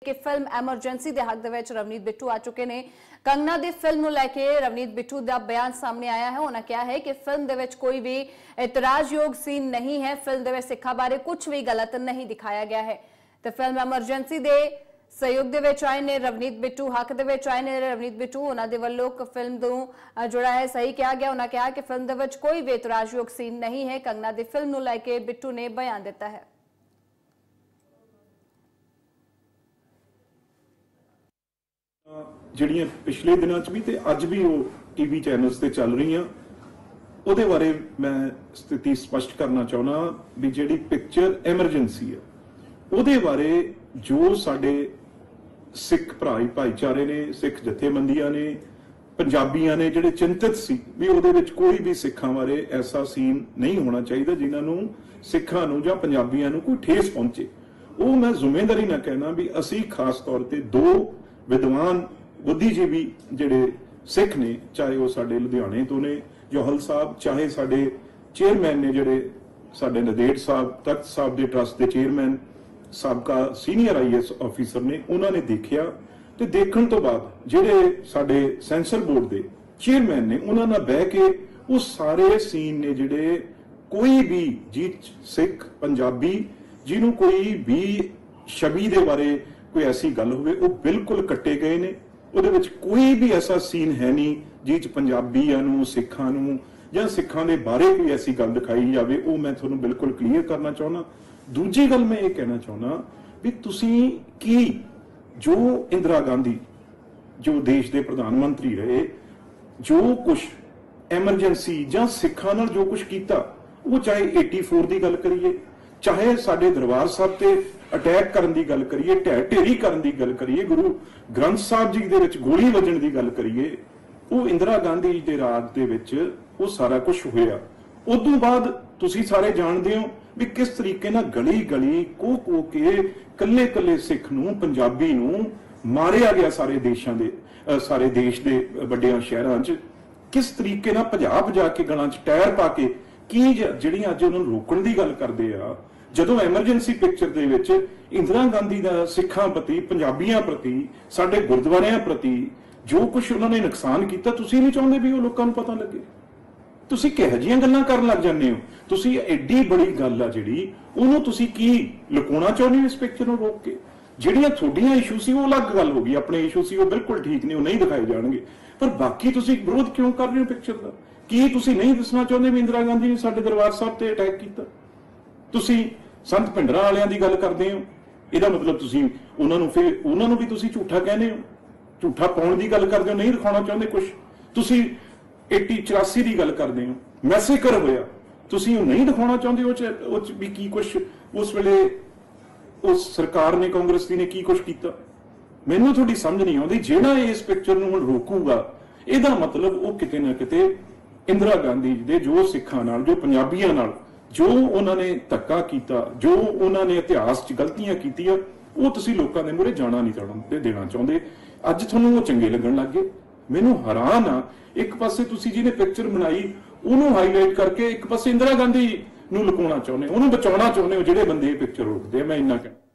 कि film emergency के हक दे रवनीत बिट्टू आ चुके हैं। कंगना की फिल्म को लैके रवनीत बिट्टू का बयान सामने आया है। उन्होंने कहा है कि फिल्म के कोई भी इतराजयोग सीन नहीं है, फिल्म के सिखा बारे कुछ भी गलत नहीं दिखाया गया है। तो फिल्म एमरजेंसी के सहयोग दे विच आए ने रवनीत बिट्टू, हक दे विच आए ने रवनीत बिट्टू। उन्होंने दे वल्लों फिल्म को जोड़ा है सही कहा गया। उन्होंने कहा कि फिल्म दे विच कोई भी इतराजयोग सीन नहीं है। कंगना की फिल्म को लैके बिट्टू ने बयान दिता है। ਜਿਹੜੀਆਂ ਪਿਛਲੇ ਦਿਨਾਂ 'ਚ ਵੀ ਤੇ ਅੱਜ ਵੀ ਉਹ ਟੀਵੀ ਚੈਨਲਸ ਤੇ ਚੱਲ ਰਹੀਆਂ, ਉਹਦੇ ਬਾਰੇ ਮੈਂ ਸਥਿਤੀ ਸਪਸ਼ਟ ਕਰਨਾ ਚਾਹੁੰਦਾ ਵੀ ਜਿਹੜੀ ਪਿਕਚਰ ਐਮਰਜੈਂਸੀ ਹੈ ਉਹਦੇ ਬਾਰੇ ਜੋ ਸਾਡੇ ਸਿੱਖ ਭਾਈਚਾਰੇ ਨੇ, ਸਿੱਖ ਜਥੇਬੰਦੀਆਂ ਨੇ, ਪੰਜਾਬੀਆਂ ਨੇ ਜਿਹੜੇ ਚਿੰਤਤ ਸੀ ਵੀ ਉਹਦੇ ਵਿੱਚ ਕੋਈ ਵੀ ਸਿੱਖਾਂ ਬਾਰੇ ਐਸਾ ਸੀਨ ਨਹੀਂ ਹੋਣਾ ਚਾਹੀਦਾ ਜਿਨ੍ਹਾਂ ਨੂੰ ਸਿੱਖਾਂ ਨੂੰ ਜਾਂ ਪੰਜਾਬੀਆਂ ਨੂੰ ਕੋਈ ਠੇਸ ਪਹੁੰਚੇ। ਉਹ ਮੈਂ ਜ਼ਿੰਮੇਵਾਰੀ ਨਾਲ ਕਹਿਣਾ ਵੀ ਅਸੀਂ ਖਾਸ ਤੌਰ ਤੇ ਦੋ विद्वान बुद्धिजीवी जिहड़े सिख ने, चाहे वो साडे लुधियाने तो ने जौहल साहब, चाहे साडे चेयरमैन ने जिहड़े साडे नदेड़ साहब, तख्त साहब के ट्रस्ट के चेयरमैन, साबका सीनियर IAS ऑफिसर ने, उन्होंने देखिया ते देखण तो बाद जिहड़े साडे सेंसर बोर्ड के चेयरमैन ने उन्हां नाल बैठ के वो सारे सीन ने जिहड़े कोई भी जी सिख पंजाबी जिन्हों कोई भी छवि के बारे कोई ऐसी गल हो बिल्कुल कट्टे गए ने। उहदे विच कोई भी ऐसा सीन है नहीं जिस पंजाबियां नूं, सिखां नूं जां सिखां दे बारे कोई ऐसी गल दिखाई जाए। वो मैं तुहानूं बिल्कुल क्लीयर करना चाहुंदा। दूजी गल मैं ये कहना चाहुंदा भी तुसीं की जो इंदिरा गांधी जो देश के प्रधानमंत्री रहे, जो कुछ एमरजेंसी जां सिखां नाल जो कुछ कीता, वो चाहे 84 की गल करिए, चाहे साडे दरबार साहब ते अटैक करन दी गल करिए, ढेरी करन दी गल करिए, गुरु ग्रंथ साहब जी दे विच गोली वजन की गल करिए, वो इंदिरा गांधी दे राज दे विच वो सारा कुछ होया। उदों बाद तुसीं सारे जानदे हो भी किस तरीके नाल गली गली को के कल्ले कल्ले सिख नूं, पंजाबी नूं मारिया गया। सारे देशां दे सारे देश दे वड्डियां शहरां च किस तरीके नाल भजा के गलां च टायर पा के की जिहड़ियां अज उन्हां नूं रोकण दी गल करदे आ। ਜਦੋਂ ਐਮਰਜੈਂਸੀ ਪਿਕਚਰ ਦੇ ਵਿੱਚ ਇੰਦਰਾ ਗਾਂਧੀ ਦਾ ਸਿੱਖਾਂ ਪ੍ਰਤੀ, ਪੰਜਾਬੀਆਂ ਪ੍ਰਤੀ, ਸਾਡੇ ਗੁਰਦੁਆਰਿਆਂ ਪ੍ਰਤੀ ਜੋ ਕੁਝ ਉਹਨਾਂ ਨੇ ਨੁਕਸਾਨ ਕੀਤਾ, ਤੁਸੀਂ ਨਹੀਂ ਚਾਹੁੰਦੇ ਵੀ ਉਹ ਲੋਕਾਂ ਨੂੰ ਪਤਾ ਲੱਗੇ। ਤੁਸੀਂ ਕਿਹੋ ਜਿਹੀਆਂ ਗੱਲਾਂ ਕਰਨ ਲੱਗ ਜਾਂਦੇ ਹੋ। ਤੁਸੀਂ ਐਡੀ ਬੜੀ ਗੱਲ ਆ ਜਿਹੜੀ ਉਹਨੂੰ ਤੁਸੀਂ ਕੀ ਲੁਕਾਉਣਾ ਚਾਹੁੰਦੇ ਹੋ ਇਸ ਪਿਕਚਰ ਨੂੰ ਰੋਕ ਕੇ। ਜਿਹੜੀਆਂ ਤੁਹਾਡੀਆਂ ਇਸ਼ੂ ਸੀ ਉਹ ਅਲੱਗ ਗੱਲ ਹੋ ਗਈ, ਆਪਣੇ ਇਸ਼ੂ ਸੀ ਉਹ ਬਿਲਕੁਲ ਠੀਕ ਨੇ, ਉਹ ਨਹੀਂ ਦਿਖਾਏ ਜਾਣਗੇ। ਪਰ ਬਾਕੀ ਤੁਸੀਂ ਵਿਰੋਧ ਕਿਉਂ ਕਰ ਰਹੇ ਹੋ ਪਿਕਚਰ ਦਾ? ਕੀ ਤੁਸੀਂ ਨਹੀਂ ਦੱਸਣਾ ਚਾਹੁੰਦੇ ਵੀ ਇੰਦਰਾ ਗਾਂਧੀ ਨੇ ਸਾਡੇ ਦਰਬਾਰ ਸਾਹਿਬ ਤੇ ਅਟੈਕ ਕੀਤਾ? ਤੁਸੀਂ संत भिंडरां वालियां दी गल करदे हो, इहदा मतलब तुसीं उन्हां नूं भी तुसीं झूठा कहने हो, झूठा पाउण दी गल करदे हो, नहीं दिखाउणा चाहुंदे कुछ। तुसीं 84 की गल करदे हो, मैसेकर होया, तुसीं नहीं दिखाउणा चाहुंदे उह भी की कुछ उस वेले उस सरकार ने, कांग्रेस दी ने की कुछ कीता। मैनूं तुहाडी समझ नहीं आउंदी। जिहड़ा इस पिक्चर नूं हुण रोकूगा, इहदा मतलब वो किते ना किते इंदिरा गांधी दे जो सिखां नाल, जो पंजाबियां नाल जो उन्होंने धक्का किया, जो उन्होंने इतिहास च गलतियां कीतियां, वो तुसीं लोकां दे मूहरे जाना नहीं देना चाहुंदे। अज तुहानूं वो चंगे लगन लग गए। मैनूं हैरान आ। एक पासे तुसीं जिहने पिक्चर बनाई उहनूं हाईलाइट करके, एक पासे इंदिरा गांधी नूं लुकाउणा चाहुंदे हो, उहनूं बचाउणा चाहुंदे हो। जिहड़े बंदे पिक्चर रोकदे, मैं इन्ना कहना।